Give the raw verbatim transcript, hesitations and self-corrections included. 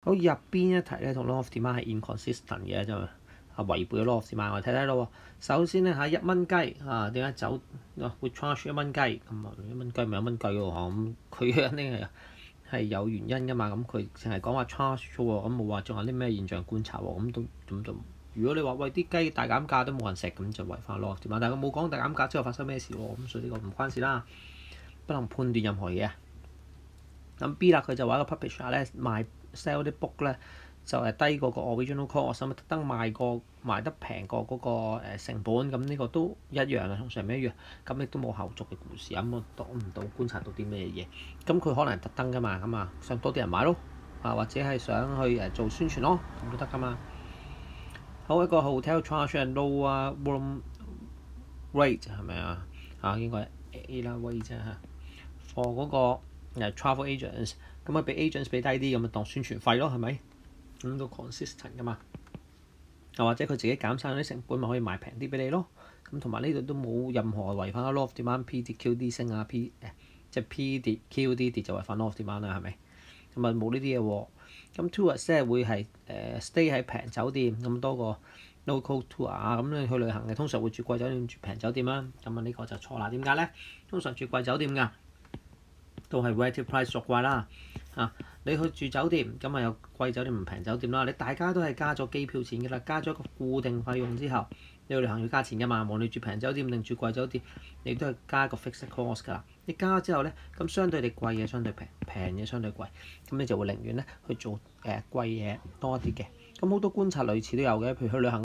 好，入邊一題咧同 law of demand 係 inconsistent 嘅啫嘛，啊違背咗 law of demand。我哋睇睇咯喎。首先咧嚇一蚊雞啊，點解走啊會 charge 一蚊雞咁啊？一蚊雞咪一蚊雞喎嚇，咁佢肯定係係有原因噶嘛。咁佢淨係講話 charge 啫喎，咁冇話仲有啲咩現象觀察喎。咁都咁就如果你話喂啲雞大減價都冇人食，咁就違反 law of demand。但係佢冇講大減價之後發生咩事喎，咁所以呢個唔關事啦，不能判斷任何嘢。咁 B 啦，佢就話個 publisher 咧賣 sell 啲 book 咧就係低過個 original cost，咁特登賣過賣得平過嗰個成本，咁呢個都一樣啊，同上面一樣。咁亦都冇後續嘅故事，咁我講唔到觀察到啲咩嘢。咁佢可能係特登噶嘛，咁啊想多啲人買咯，啊或者係想去誒做宣傳咯，咁都得噶嘛。好，一個 hotel charge and lower room rate 係咪啊？啊應該係 A 啦 rate 啫嚇 for 嗰個。誒 travel agents， 咁啊俾 agents 俾低啲，咁啊當宣傳費咯，係咪？咁都 consistent 噶嘛？又或者佢自己減省啲成本，咪可以賣平啲俾你咯。咁同埋呢度都冇任何違反 law of demand，P 跌 Q D 升啊 ，P 誒即係 P 跌 Q D 跌就違反 law of demand 啦，係咪？咁啊冇呢啲嘢喎。咁 tourist 咧會係誒、呃、stay 喺平酒店咁多個 local tour 啊，咁你去旅行嘅通常會住貴酒店住平酒店啦。咁啊呢個就錯啦。點解咧？通常住貴酒店㗎。都係 relative price 作怪啦，啊！你去住酒店咁啊有貴酒店唔平酒店啦，你大家都係加咗機票錢㗎啦，加咗一個固定費用之後，你去旅行要加錢㗎嘛，無論你住平酒店定住貴酒店，你都係加一個 fixed cost 㗎啦。你加之後咧，咁相對你貴嘅相對平，平嘅相對貴，咁你就會寧願咧去做誒貴嘢多啲嘅。咁好多觀察類似都有嘅，譬如去旅行。